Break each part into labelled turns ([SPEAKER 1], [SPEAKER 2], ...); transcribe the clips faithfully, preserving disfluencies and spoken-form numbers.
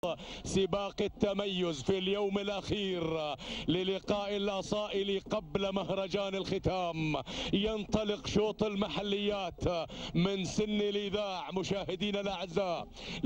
[SPEAKER 1] سباق التميز في اليوم الأخير للقاء الأصائل قبل مهرجان الختام. ينطلق شوط المحليات من سن الإذاع مشاهدينا الأعزاء،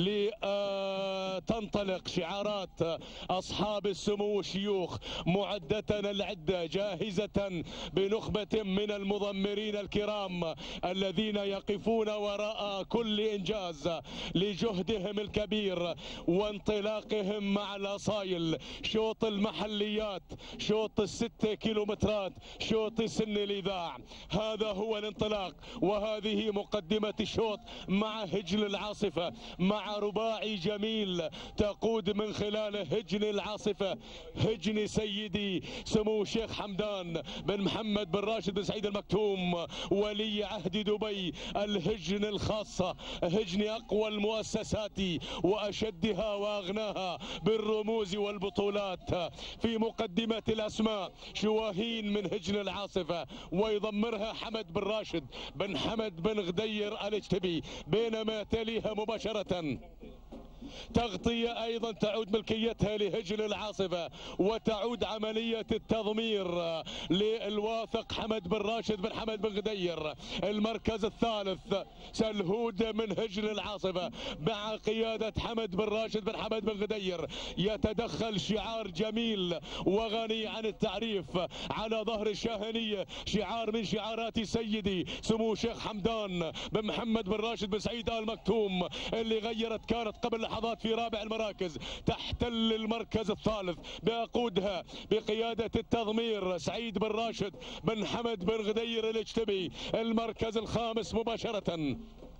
[SPEAKER 1] لتنطلق شعارات أصحاب السمو والشيوخ معدة العدة جاهزة بنخبة من المضمرين الكرام الذين يقفون وراء كل إنجاز لجهدهم الكبير وانطلاقهم مع الأصايل. شوط المحليات، شوط الستة كيلومترات، شوط سن الإذاع، هذا هو الانطلاق وهذه مقدمة الشوط مع هجن العاصفة، مع رباعي جميل تقود من خلاله هجن العاصفة، هجن سيدي سمو الشيخ حمدان بن محمد بن راشد بن سعيد المكتوم ولي عهد دبي، الهجن الخاصة، هجن أقوى المؤسسات وأشدها وأغناها بالرموز والبطولات. في مقدمة الأسماء شواهين من هجن العاصفة ويضمرها حمد بن راشد بن حمد بن غدير الاجتبي، بينما تليها مباشرة تغطية أيضا تعود ملكيتها لهجن العاصفة وتعود عملية التضمير للواثق حمد بن راشد بن حمد بن غدير. المركز الثالث سلهود من هجن العاصفة مع قيادة حمد بن راشد بن حمد بن غدير. يتدخل شعار جميل وغني عن التعريف على ظهر الشاهنية، شعار من شعارات سيدي سمو الشيخ حمدان بن محمد بن راشد بن سعيد آل مكتوم اللي غيرت كانت قبل لحظات في رابع المراكز، تحتل المركز الثالث بيقودها بقيادة التضمير سعيد بن راشد بن حمد بن غدير الاجتبي. المركز الخامس مباشرة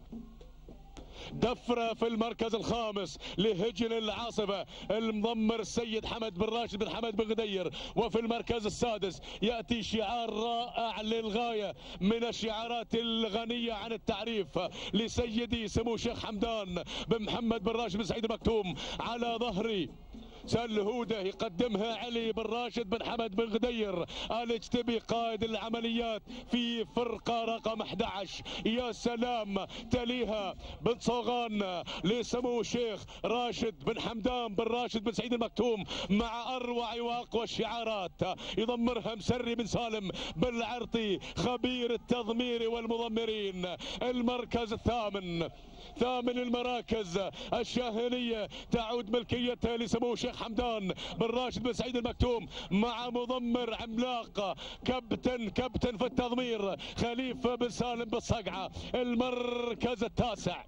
[SPEAKER 1] دفرة في المركز الخامس لهجن العاصفة المضمر السيد حمد بن راشد بن حمد بن غدير. وفي المركز السادس يأتي شعار رائع للغاية من الشعارات الغنية عن التعريف لسيدي سمو الشيخ حمدان بن محمد بن راشد بن سعيد المكتوم على ظهري سلهوده يقدمها علي بن راشد بن حمد بن غدير الاجتبي قائد العمليات في فرقة رقم أحد عشر. يا سلام، تليها بن صوغان لسمو الشيخ راشد بن حمدان بن راشد بن سعيد المكتوم مع أروع وأقوى الشعارات يضمرها مسري بن سالم بن العرطي خبير التضمير والمضمرين. المركز الثامن، ثامن المراكز الشاهنية تعود ملكيتها لسمو الشيخ حمدان بن راشد بن سعيد المكتوم مع مضمر عملاق كابتن كابتن في التضمير خليفة بن سالم بالصقعة. المركز التاسع،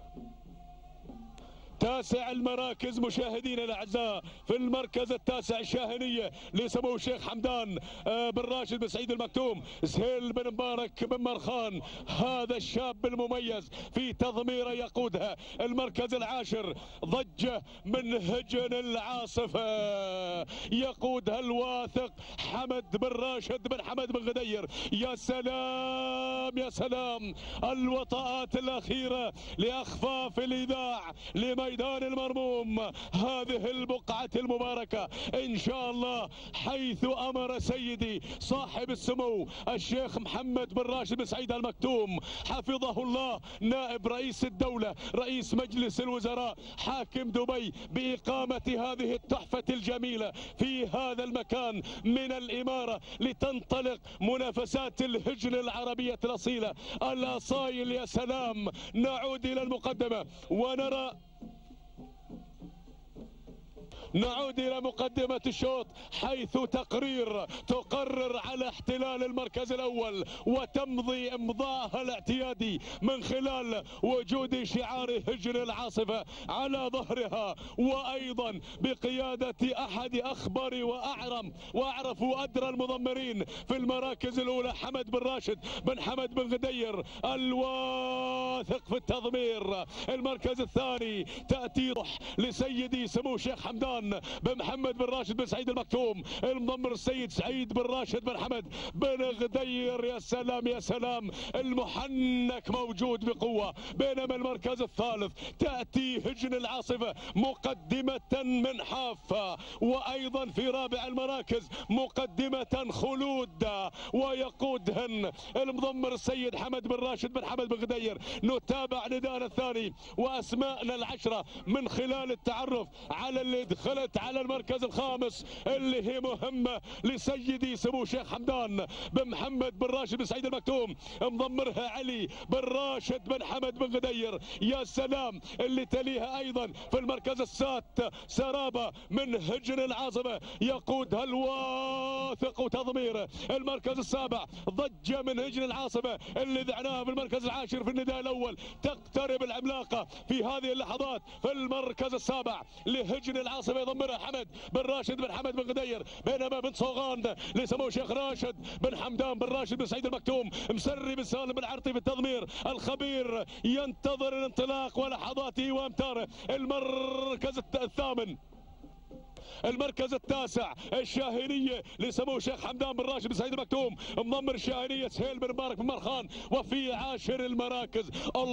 [SPEAKER 1] تاسع المراكز مشاهدينا الاعزاء، في المركز التاسع الشاهنيه لسمو الشيخ حمدان بن راشد بن سعيد المكتوم سهيل بن مبارك بن مرخان، هذا الشاب المميز في تضميره يقودها. المركز العاشر ضجه من هجن العاصفه يقودها الواثق حمد بن راشد بن حمد بن غدير. يا سلام يا سلام، الوطاءات الاخيره لاخفاف الاذاع لميدان المرموم، هذه البقعة المباركة إن شاء الله حيث أمر سيدي صاحب السمو الشيخ محمد بن راشد بن سعيد المكتوم حفظه الله نائب رئيس الدولة رئيس مجلس الوزراء حاكم دبي بإقامة هذه التحفة الجميلة في هذا المكان من الإمارة لتنطلق منافسات الهجن العربية الأصيلة الأصايل. يا سلام، نعود إلى المقدمة ونرى نعود إلى مقدمة الشوط حيث تقرير تقرر على احتلال المركز الأول وتمضي إمضاءها الاعتيادي من خلال وجود شعار هجن العاصفة على ظهرها، وأيضا بقيادة أحد أخبر وأعرم وأعرف وأدرى المضمرين في المراكز الأولى حمد بن راشد بن حمد بن غدير الواثق في التضمير. المركز الثاني تأتي روح لسيدي سمو الشيخ حمدان حمدان بن محمد بن راشد بن سعيد المكتوم، المضمر السيد سعيد بن راشد بن حمد بن غدير. يا سلام يا سلام، المحنك موجود بقوة. بينما المركز الثالث تأتي هجن العاصفة مقدمة من حافة، وأيضا في رابع المراكز مقدمة خلود ويقودهن المضمر السيد حمد بن راشد بن حمد بن غدير. نتابع نداءنا الثاني وأسماءنا العشرة من خلال التعرف على اللي دخلت على المركز الخامس، اللي هي مهمة لسيدي سمو الشيخ حمدان بن محمد بن راشد بن سعيد المكتوم، مضمرها علي بن راشد بن حمد بن غدير. يا سلام، اللي تليها أيضا في المركز السات سرابة من هجن العاصمة يقودها الواثق وتضميره. المركز السابع ضجة من هجن العاصمة اللي ذعناها في المركز العاشر في النداء الأول. تقترب العملاقة في هذه اللحظات في المركز السابع لهجن العاصمة يضمرها حمد بن راشد بن حمد بن غدير. بينما بن صوغان لسمو الشيخ راشد بن حمدان بن راشد بن سعيد المكتوم، مسري بن سالم بن عرطي في التضمير. الخبير ينتظر الانطلاق ولحظاته وامتاره. المركز الثامن المركز التاسع الشاهينية لسمو الشيخ حمدان بن راشد بن سعيد المكتوم، مضمر الشاهينية سهيل بن مبارك بن مرخان. وفي عاشر المراكز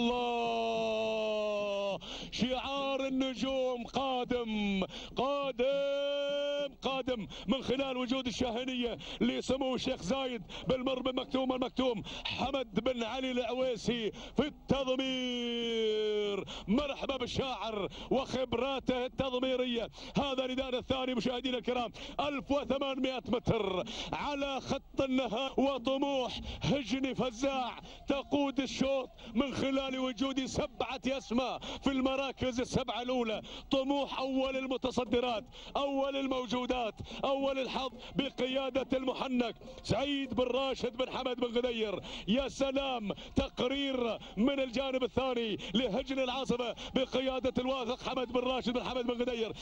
[SPEAKER 1] الله، شعار النجوم قادم قادم قادم من خلال وجود الشاهينية لسمو الشيخ زايد بن مر بن مكتوم المكتوم، حمد بن علي العويسي في التضمير. مرحبا بالشاعر وخبراته التضميرية. هذا نداءنا الثاني مشاهدينا الكرام، ألف وثمانمئة متر على خط النهاية، وطموح هجن فزاع تقود الشوط من خلال وجود سبعة أسماء في المراكز السبعة الأولى. طموح أول المتصدرات، أول الموجودات، أول الحظ بقيادة المحنك سعيد بن راشد بن حمد بن غدير. يا سلام، تقرير من الجانب الثاني لهجن العاصمة بقيادة الواثق حمد بن راشد بن حمد بن غدير.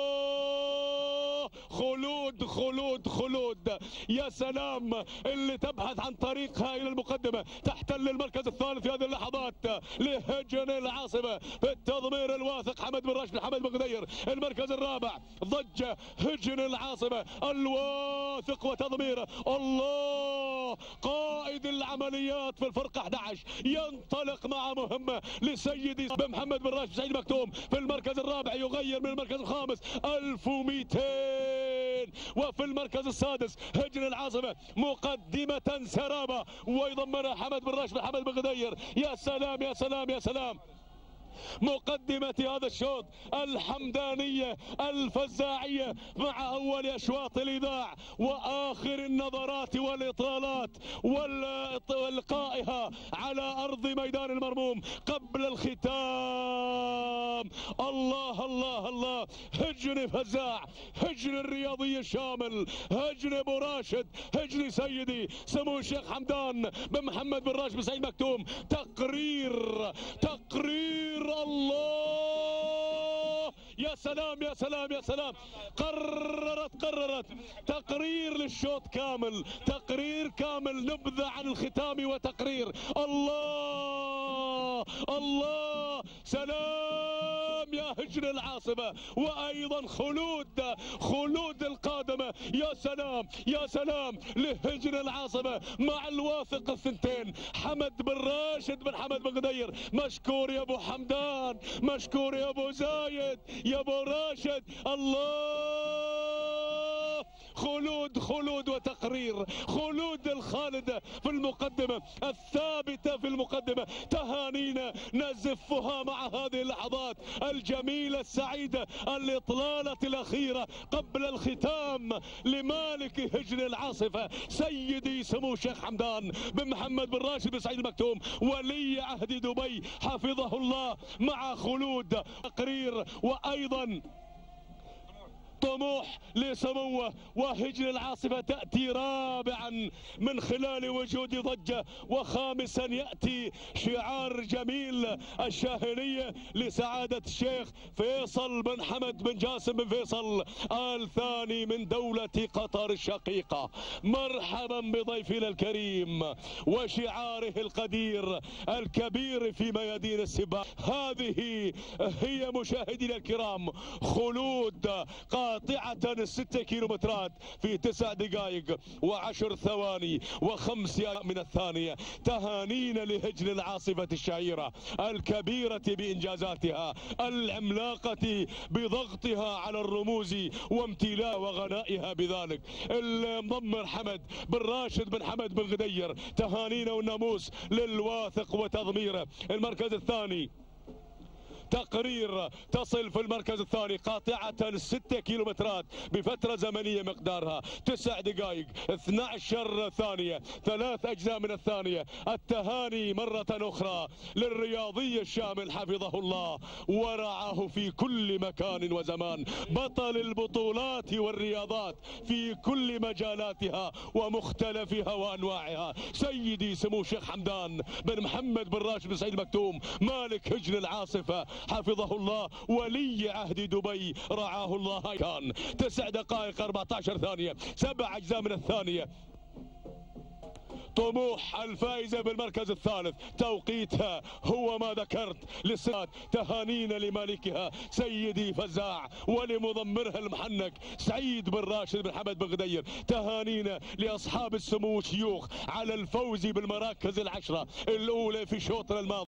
[SPEAKER 1] خلود خلود خلود، يا سلام، اللي تبحث عن طريقها الى المقدمه، تحتل المركز الثالث في هذه اللحظات لهجن العاصمه في التضمير الواثق حمد بن راشد حمد بن غدير. المركز الرابع ضجه هجن العاصمه الواثق وتضميره. الله، قائد العمليات في الفرقه أحد عشر ينطلق مع مهمه لسيدي بن محمد بن راشد سعيد مكتوم. في المركز الرابع يغير من المركز الخامس ألف ومئتين. وفي المركز السادس هجن العاصمة مقدمة سرابة ويضمنها حمد بن راشد حمد بن غدير. يا سلام يا سلام يا سلام، مقدمة هذا الشوط الحمدانية الفزاعية مع أول أشواط الإذاع وآخر النظرات والإطلالات والقائها على أرض ميدان المرموم قبل الختام. الله الله الله، هجن فزاع، هجن الرياضي الشامل، هجن أبو راشد، هجن سيدي سمو الشيخ حمدان بن محمد بن راشد بن سعيد مكتوم. تقرير تقرير الله، يا سلام يا سلام يا سلام، قررت قررت تقرير للشوط كامل، تقرير كامل، نبذة عن الختام وتقرير. الله الله، سلام يا هجن العاصمة، وأيضا خلود خلود القادمة. يا سلام يا سلام لهجن العاصمة مع الواثق الثنتين حمد بن راشد بن حمد بن غدير. مشكور يا أبو حمدان، مشكور يا أبو زايد، يا أبو راشد. الله، خلود خلود وتقرير، خلود الخالدة في المقدمة، الثابتة في المقدمة. تهانينا نزفها مع هذه اللحظات الجميلة السعيدة، الإطلالة الأخيرة قبل الختام لمالك هجن العاصفة سيدي سمو الشيخ حمدان بن محمد بن راشد بن سعيد المكتوم ولي عهد دبي حفظه الله، مع خلود تقرير وأيضا طموح لسموه، وهجن العاصفة تأتي رابعا من خلال وجود ضجة، وخامسا يأتي شعار جميل الشاهنية لسعادة الشيخ فيصل بن حمد بن جاسم بن فيصل آل ثاني من دولة قطر الشقيقة. مرحبا بضيفنا الكريم وشعاره القدير الكبير في ميادين السباق. هذه هي مشاهدينا الكرام خلود قاطعة الستة كيلومترات في تسع دقائق وعشر ثواني وخمس من الثانية. تهانينا لهجن العاصفة الشهيرة الكبيرة بإنجازاتها العملاقة بضغطها على الرموز وامتلاء وغنائها بذلك. المضمر حمد بن راشد بن حمد بن غدير، تهانينا والناموس للواثق وتضميره. المركز الثاني تقرير تصل في المركز الثاني قاطعة الستة كيلومترات بفترة زمنية مقدارها تسع دقائق اثني عشر ثانية، ثلاث أجزاء من الثانية. التهاني مرة أخرى للرياضي الشامل حفظه الله ورعاه في كل مكان وزمان، بطل البطولات والرياضات في كل مجالاتها ومختلفها وأنواعها، سيدي سمو الشيخ حمدان بن محمد بن راشد بن سعيد المكتوم مالك هجن العاصفة حفظه الله ولي عهد دبي رعاه الله. كان تسع دقائق أربعة عشر ثانية، سبع أجزاء من الثانية. طموح الفائزة بالمركز الثالث توقيتها هو ما ذكرت للسنات. تهانينا لمالكها سيدي فزاع ولمضمرها المحنك سعيد بن راشد بن حمد بن غدير. تهانينا لأصحاب السمو والشيوخ على الفوز بالمراكز العشرة الأولى في شوطنا الماضي.